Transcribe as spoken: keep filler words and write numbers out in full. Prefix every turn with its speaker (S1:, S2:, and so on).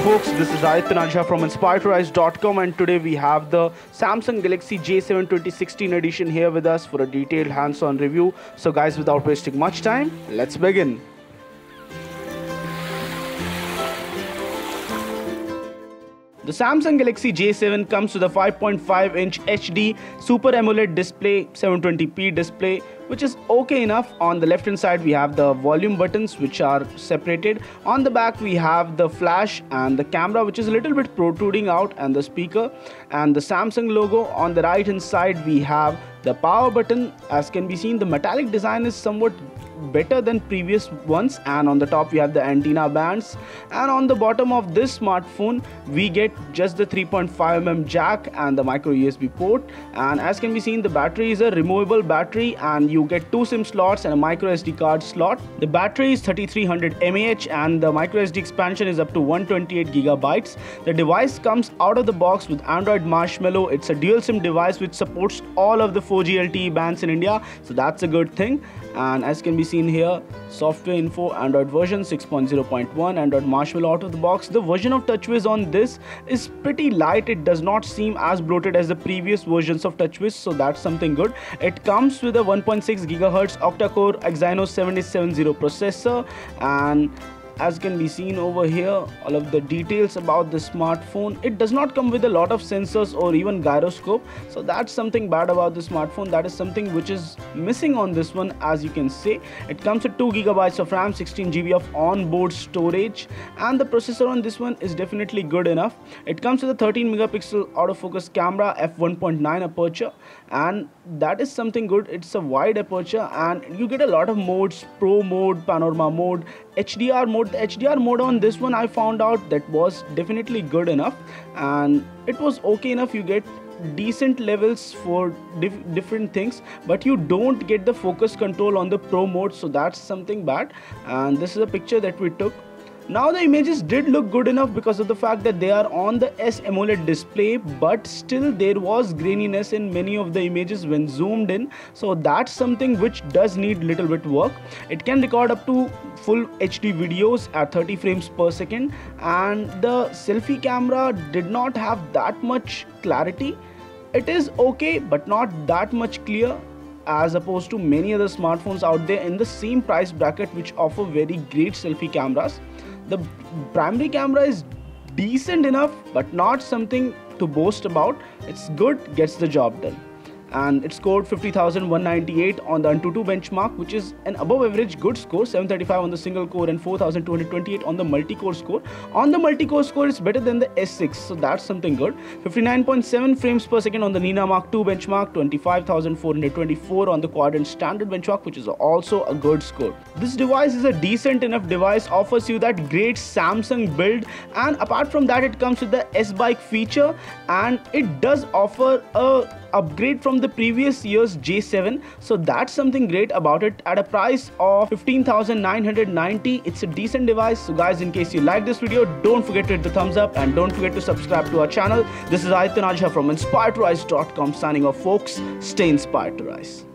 S1: folks, this is Aditya Najha from Inspire to Rise dot com, and today we have the Samsung Galaxy J seven twenty sixteen edition here with us for a detailed hands-on review. So guys, without wasting much time, let's begin. The Samsung Galaxy J seven comes with a five point five inch H D Super AMOLED display, seven twenty p display, which is okay enough. On the left hand side we have the volume buttons which are separated. On the back we have the flash and the camera which is a little bit protruding out, and the speaker and the Samsung logo. On the right hand side we have the power button. As can be seen, the metallic design is somewhat better than previous ones, and on the top we have the antenna bands, and on the bottom of this smartphone we get just the three point five millimeter jack and the micro U S B port. And as can be seen, the battery is a removable battery, and you get two SIM slots and a micro S D card slot. The battery is thirty-three hundred milliamp hours and the micro S D expansion is up to one hundred twenty-eight gigabytes. The device comes out of the box with Android Marshmallow. It's a dual SIM device which supports all of the four G L T E bands in India, so that's a good thing. And as can be seen here, software info, Android version six point zero point one, Android Marshmallow out of the box. The version of TouchWiz on this is pretty light. It does not seem as bloated as the previous versions of TouchWiz, so that's something good. It comes with a one point six gigahertz octa-core Exynos seventy seventy processor, and as can be seen over here, all of the details about the smartphone. It does not come with a lot of sensors or even gyroscope, so that's something bad about the smartphone. That is something which is missing on this one. As you can see, it comes with two gigabytes of RAM, sixteen gigabytes of onboard storage, and the processor on this one is definitely good enough. It comes with a thirteen megapixel autofocus camera, f one point nine aperture, and that is something good. It's a wide aperture and you get a lot of modes: pro mode, panorama mode, H D R mode. The H D R mode on this one I found out that was definitely good enough, and it was okay enough. You get decent levels for dif different things, but you don't get the focus control on the pro mode, so that's something bad. And this is a picture that we took. Now the images did look good enough because of the fact that they are on the S AMOLED display, but still there was graininess in many of the images when zoomed in, so that's something which does need little bit work. It can record up to full H D videos at thirty frames per second, and the selfie camera did not have that much clarity. It is okay, but not that much clear as opposed to many other smartphones out there in the same price bracket which offer very great selfie cameras. The primary camera is decent enough, but not something to boast about. It's good, gets the job done. And it scored fifty thousand one hundred ninety-eight on the AnTuTu benchmark, which is an above average good score. Seven thirty-five on the single core and four thousand two hundred twenty-eight on the multi-core score. On the multi-core score, it's better than the S six, so that's something good. fifty-nine point seven frames per second on the Nina Mark two benchmark, twenty-five thousand four hundred twenty-four on the Quadrant standard benchmark, which is also a good score. This device is a decent enough device, offers you that great Samsung build, and apart from that it comes with the S-Bike feature, and it does offer a upgrade from the previous year's J seven, so that's something great about it. At a price of fifteen thousand nine hundred ninety, it's a decent device. So guys, in case you like this video, don't forget to hit the thumbs up and don't forget to subscribe to our channel. This is Aditya Najha from Inspire to Rise dot com signing off, folks. Stay inspired to rise.